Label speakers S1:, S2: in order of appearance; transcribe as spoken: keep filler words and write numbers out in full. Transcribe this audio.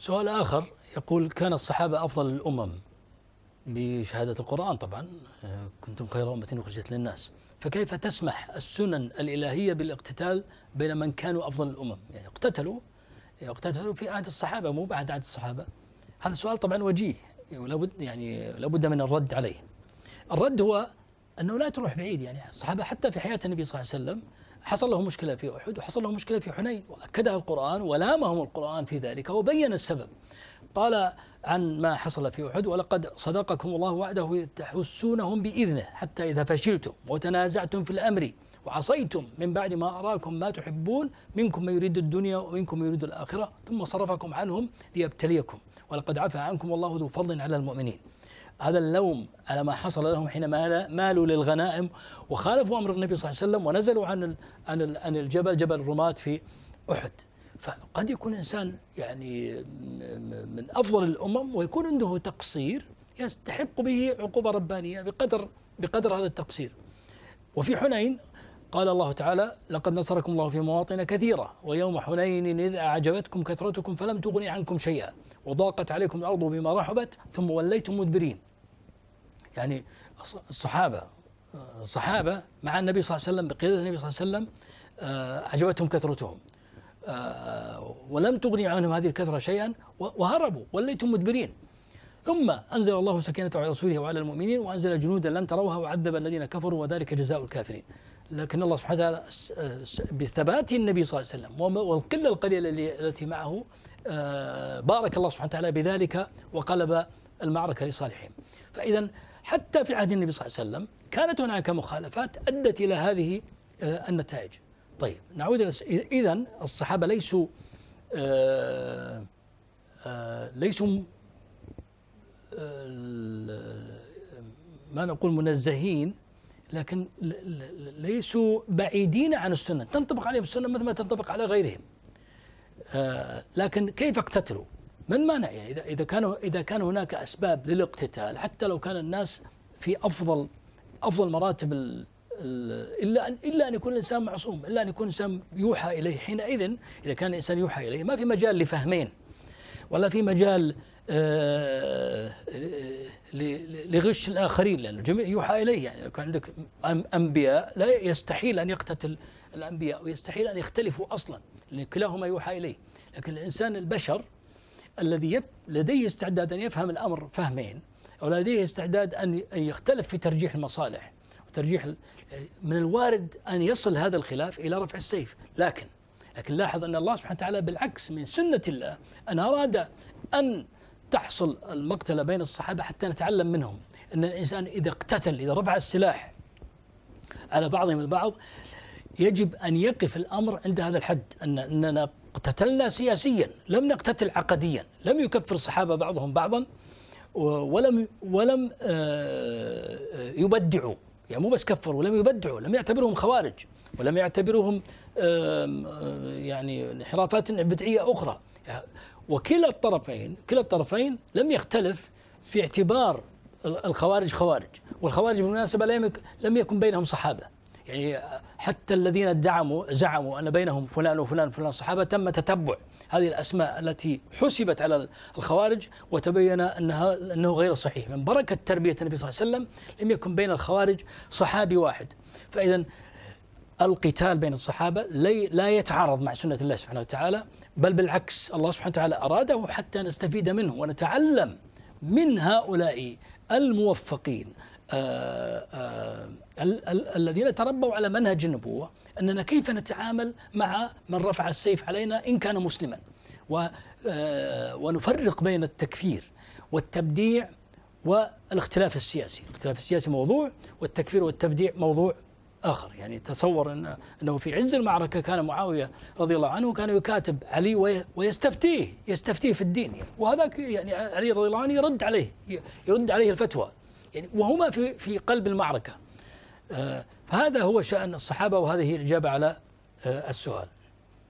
S1: سؤال آخر يقول: كان الصحابة أفضل الأمم بشهادة القرآن طبعا، كنتم خير أمة أخرجت للناس، فكيف تسمح السنن الإلهية بالاقتتال بين من كانوا أفضل الأمم؟ يعني اقتتلوا اقتتلوا في عهد الصحابة مو بعد عهد الصحابة. هذا السؤال طبعا وجيه ولابد يعني لابد من الرد عليه. الرد هو أنه لا تروح بعيد، يعني الصحابة حتى في حياة النبي صلى الله عليه وسلم حصل لهم مشكلة في أحد وحصل لهم مشكلة في حنين، وأكدها القرآن ولامهم القرآن في ذلك وبين السبب. قال عن ما حصل في أحد: ولقد صدقكم الله وعده تحسونهم بإذنه حتى إذا فشلتم وتنازعتم في الأمر وعصيتم من بعد ما أراكم ما تحبون منكم من يريد الدنيا ومنكم من يريد الآخرة ثم صرفكم عنهم ليبتليكم ولقد عفا عنكم والله ذو فضل على المؤمنين. هذا اللوم على ما حصل لهم حينما مالوا للغنائم وخالفوا أمر النبي صلى الله عليه وسلم ونزلوا عن عن الجبل جبل الرماة في أحد. فقد يكون إنسان يعني من أفضل الأمم ويكون عنده تقصير يستحق به عقوبة ربانية بقدر بقدر هذا التقصير. وفي حنين قال الله تعالى: لقد نصركم الله في مواطن كثيرة ويوم حنين إذ أعجبتكم كثرتكم فلم تغني عنكم شيئا وضاقت عليكم الأرض بما رحبت ثم وليتم مدبرين. يعني الصحابة الصحابة مع النبي صلى الله عليه وسلم بقيادة النبي صلى الله عليه وسلم أعجبتهم كثرتهم ولم تغني عنهم هذه الكثرة شيئا وهربوا وليتم مدبرين. ثم أنزل الله سكينته على رسوله وعلى المؤمنين وأنزل جنودا لم تروها وعذب الذين كفروا وذلك جزاء الكافرين. لكن الله سبحانه وتعالى بثبات النبي صلى الله عليه وسلم والقلة القليلة التي معه بارك الله سبحانه وتعالى بذلك وقلب المعركة لصالحهم. فإذا حتى في عهد النبي صلى الله عليه وسلم كانت هناك مخالفات أدت إلى هذه النتائج. طيب نعود إلى إذن الصحابة ليسوا آآ آآ ليسوا ما نقول منزهين، لكن ليسوا بعيدين عن السنة، تنطبق عليهم السنة مثل ما تنطبق على غيرهم. لكن كيف اقتتلوا؟ من مانع؟ يعني إذا إذا كانوا إذا كان هناك أسباب للاقتتال حتى لو كان الناس في أفضل أفضل مراتب إلا أن إلا أن يكون الإنسان معصوم، إلا أن يكون الإنسان يوحى إليه. حينئذ إذا كان الإنسان يوحى إليه ما في مجال لفهمين ولا في مجال آه لغش الآخرين، لأن الجميع يوحى إليه. يعني لو كان عندك أنبياء لا يستحيل أن يقتتل الأنبياء ويستحيل أن يختلفوا أصلا، لأن كلاهما يوحى إليه. لكن الإنسان البشر الذي لديه استعداد أن يفهم الأمر فهمين أو لديه استعداد أن يختلف في ترجيح المصالح وترجيح، من الوارد أن يصل هذا الخلاف إلى رفع السيف. لكن لكن لاحظ أن الله سبحانه وتعالى بالعكس من سنة الله أن أراد أن تحصل المقتلة بين الصحابة حتى نتعلم منهم أن الإنسان إذا اقتتل إذا رفع السلاح على بعضهم البعض يجب أن يقف الأمر عند هذا الحد، أن أننا اقتتلنا سياسيا لم نقتتل عقديا. لم يكفر الصحابة بعضهم بعضا ولم ولم يبدعوا، يعني مو بس كفروا، لم يبدعوا، لم يعتبرهم خوارج ولم يعتبرهم يعني انحرافات بدعية أخرى. وكلا الطرفين كلا الطرفين لم يختلف في اعتبار الخوارج خوارج، والخوارج بالمناسبة لم يكن بينهم صحابة. يعني حتى الذين ادعموا زعموا أن بينهم فلان وفلان فلان صحابة تم تتبع هذه الأسماء التي حسبت على الخوارج وتبين أنها أنه غير صحيح. من بركة تربية النبي صلى الله عليه وسلم لم يكن بين الخوارج صحابي واحد. فإذا القتال بين الصحابة لا يتعارض مع سنة الله سبحانه وتعالى، بل بالعكس الله سبحانه وتعالى أراده حتى نستفيد منه ونتعلم من هؤلاء الموفقين آآ آآ ال ال الذين تربوا على منهج النبوة، أننا كيف نتعامل مع من رفع السيف علينا إن كان مسلما، ونفرق بين التكفير والتبديع والاختلاف السياسي. الاختلاف السياسي موضوع والتكفير والتبديع موضوع آخر. يعني تصور أن أنه في عز المعركة كان معاوية رضي الله عنه كان يكاتب علي ويستفتيه يستفتيه في الدين، يعني وهذا يعني علي رضي الله عنه يرد عليه يرد عليه الفتوى، يعني وهما في في قلب المعركة. فهذا هو شأن الصحابة وهذه هي الإجابة على السؤال.